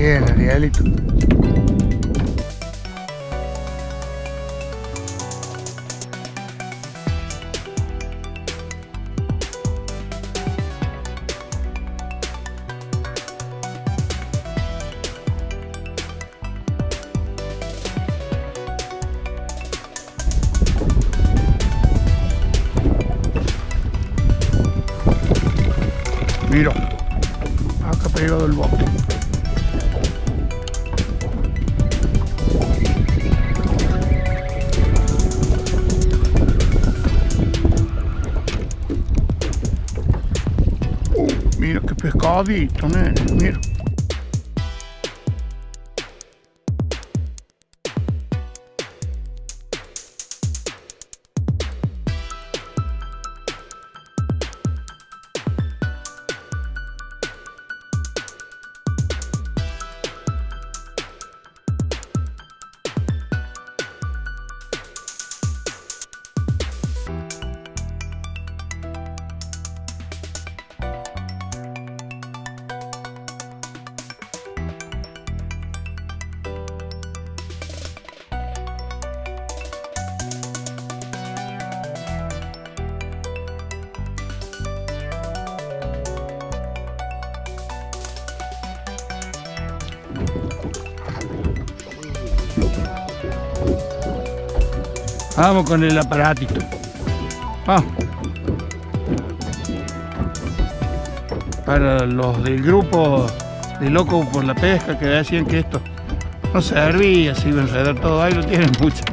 Bien, Arielito. Mira, acá pegado el bote. Mira qué pescadito, nene, mira. Vamos con el aparatito. Vamos. Para los del grupo de Locos por la Pesca que decían que esto no servía, se iba a enredar todo. Ahí lo tienen, muchachos.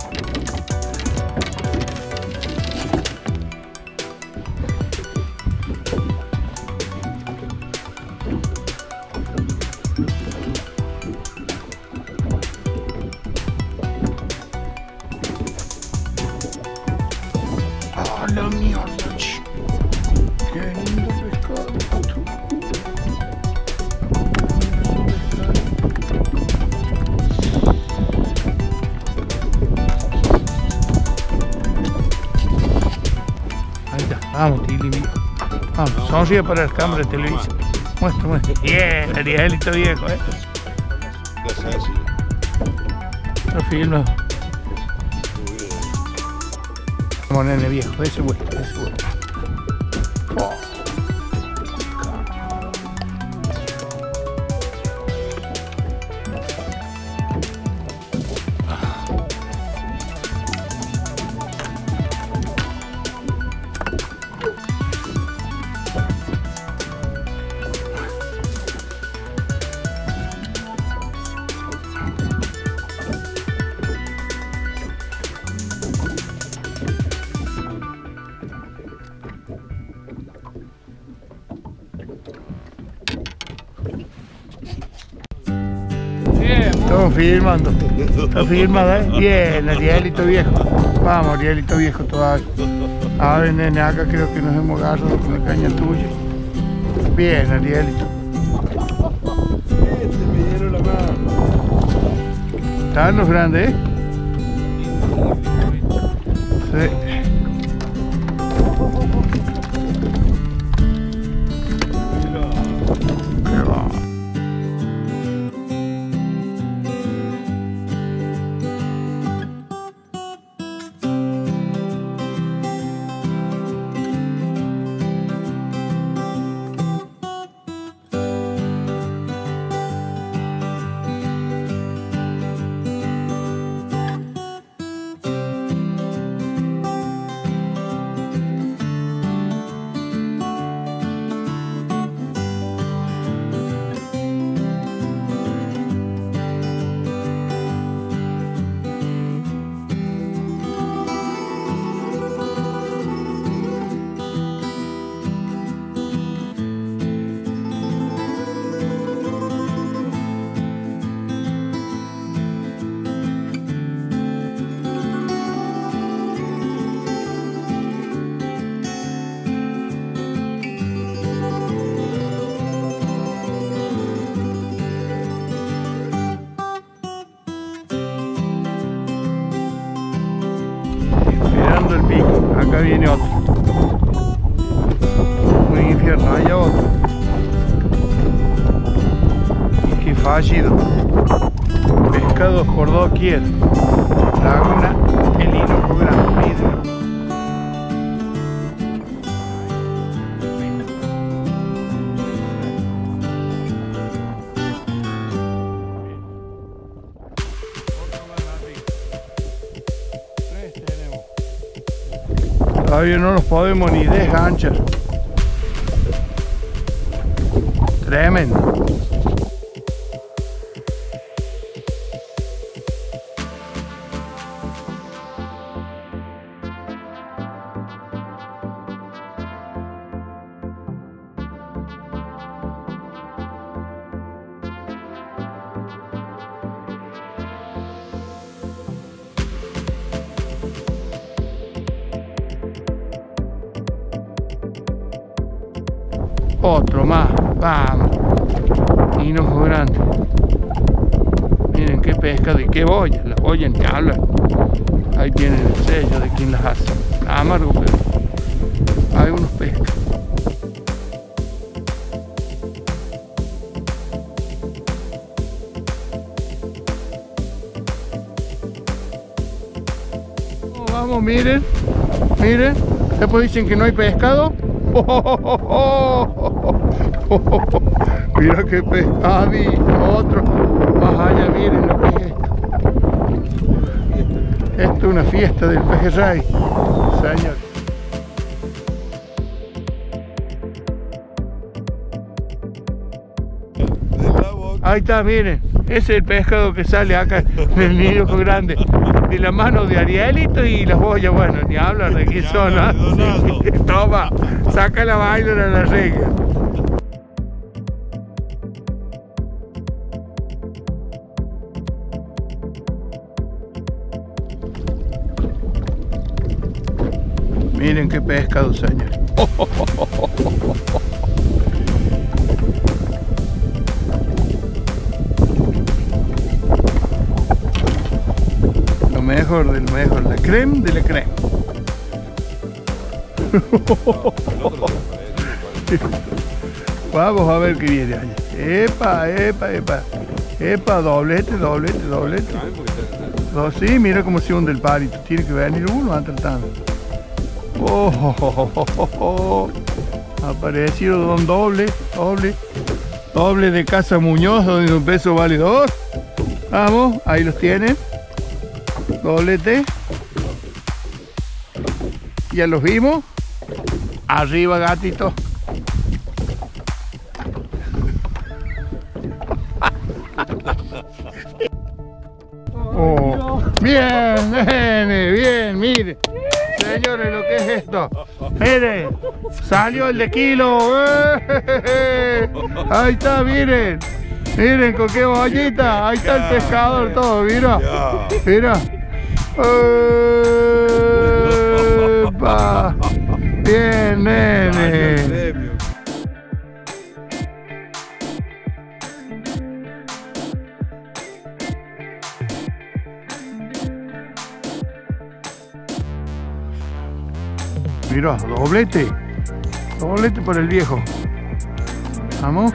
La mierda, qué lindo pescado. Ahí está, vamos, Tili, mira. Vamos, sonríe para la cámara de televisión. Muestra, muestra. Bien, Arielito viejo, Lo filmo. Vamos, nene viejo, ese bueno, ese bueno. Oh. Estamos filmando. Está filmado, Bien, Arielito viejo. Vamos, Arielito viejo todavía. A ver, nene, acá creo que nos hemos agarrado con la caña tuya. Bien, Arielito. Me dieron la mano. ¿Están los grandes, Sí. El pico, acá viene otro. Un infierno, allá otro. Qué fallido. Pescados por doquier. Laguna, el hinojo grande. Mírenlo. Todavía no los podemos ni desganchar. Tremendo. Otro más, vamos. Hinojo grande. Miren qué pescado y qué boya. Las boyas ni hablan. Ahí tienen el sello de quien las hace. Amargo, pero hay unos pescados. Vamos, miren. Miren. Después dicen que no hay pescado. Mira qué pescadito, otro más allá, miren lo que es esto. Esto es una fiesta del pejerrey, señor. Ahí está, miren, ese es el pescado que sale acá del hinojo grande, de la mano de Arielito y las boyas, bueno, ni hablan de qué son, ¿no? Toma, saca la vaina de la regla. Miren qué pescado, señor. Lo mejor del mejor, la creme de la creme. Vamos a ver qué viene allá. Epa, epa, epa. Epa, doblete, doblete, doblete. No, sí, mira cómo se hunde el palito. Tiene que venir uno a tratando. Apareció un doble, doble de Casa Muñoz, donde un peso vale 2. Vamos, ahí los tienen. Doblete. Ya los vimos. Arriba, gatito. Oh, bien, bien, mire. Señores, lo que es esto. Miren, salió el de kilo. Ahí está, miren. Miren con qué bollita. Ahí está el pescador todo, mira. Mira. Bien, nene. Mira, doblete. Doblete por el viejo. Vamos.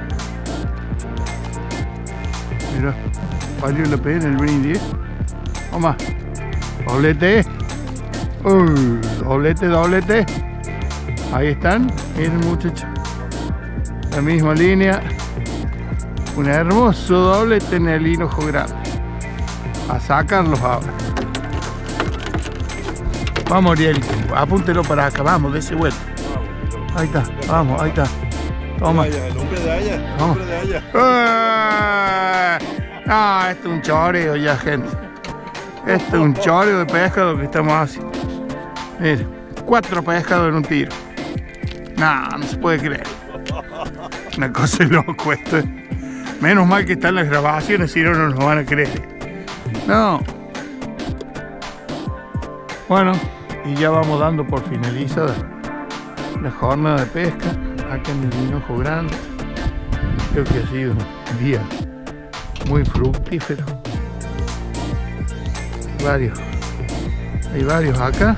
Mira, valió la pena el brindis. Vamos. Doblete. Doblete, doblete. Ahí están. Miren, muchachos. La misma línea. Un hermoso doblete en el hinojo grande. A sacarlos ahora. Vamos, Arielito, apúntelo para acá, vamos, dése vuelta. Ahí está, vamos, ahí está. Toma. El hombre de allá, el hombre de allá. Ah, esto es un choreo ya, gente. Esto es un choreo de pescado que estamos haciendo. Miren, 4 pescados en un tiro. No se puede creer. Una cosa loco esto. Menos mal que están las grabaciones, si no, no nos van a creer. No. Bueno. Y ya vamos dando por finalizada la jornada de pesca acá en el hinojo grande. Creo que ha sido un día muy fructífero. Hay varios acá.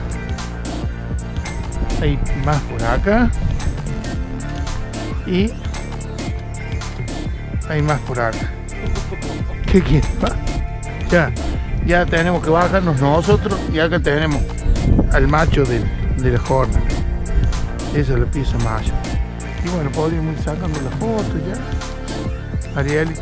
Hay más por acá. Y hay más por acá. ¿Qué quiere? Ya tenemos que bajarnos nosotros y acá tenemos al macho de la jornada. Esa es la pieza mayor. Y bueno, podríamos ir sacando la foto ya. Arielito.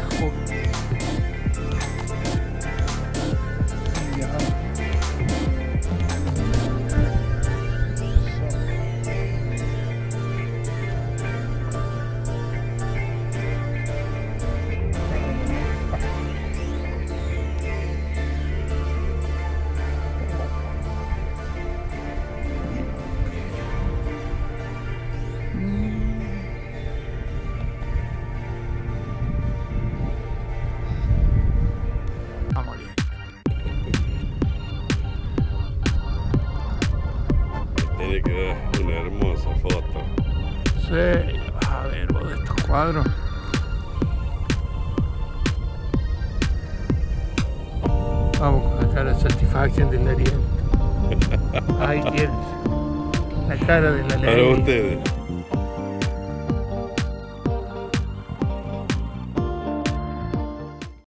Tiene que dar una hermosa foto. Sí, vas a ver vos de estos cuadros. Vamos con la cara de satisfacción del Ariel. Ahí tienes la cara de la ley. Para ustedes.